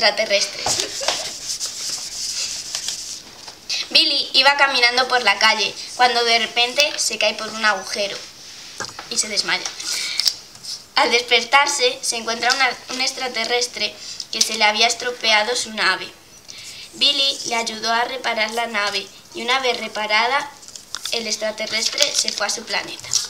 extraterrestres. Billy iba caminando por la calle cuando de repente se cae por un agujero y se desmaya. Al despertarse se encuentra un extraterrestre que se le había estropeado su nave. Billy le ayudó a reparar la nave y una vez reparada, el extraterrestre se fue a su planeta.